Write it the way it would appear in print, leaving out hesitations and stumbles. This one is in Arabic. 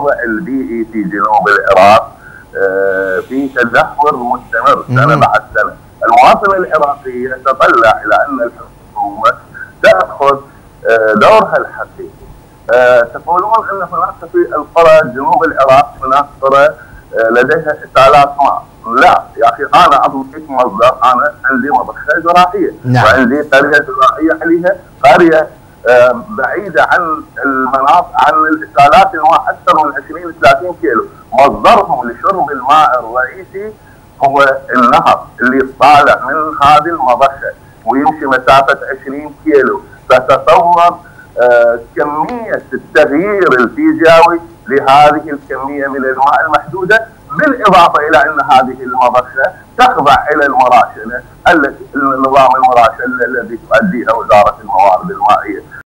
الوضع البيئي في جنوب العراق في تدهور مستمر سنة بعد سنة. المواطن العراقي يتطلع إلى أن الحكومة تأخذ دورها الحقيقي. تقولون أن هناك في القرى جنوب العراق هناك قرى لديها إسالات ماء. لا يا أخي، أنا أعطيك مصدر. أنا عندي مضخة زراعية وعندي قرية زراعية عليها قرية بعيدة عن المناطق، عن الإسالات الماء أكثر من 20-30 كيلو. مصدرهم لشرب الماء الرئيسي هو النهر اللي طالع من هذه المضخة ويمشي مسافة 20 كيلو. فتصور كمية التغيير الفيزيائي لهذه الكمية من الماء المحدودة، بالإضافة إلى أن هذه المضخة تخضع إلى المراشنة، النظام المراشنة الذي تؤديها وزارة الموارد المائية.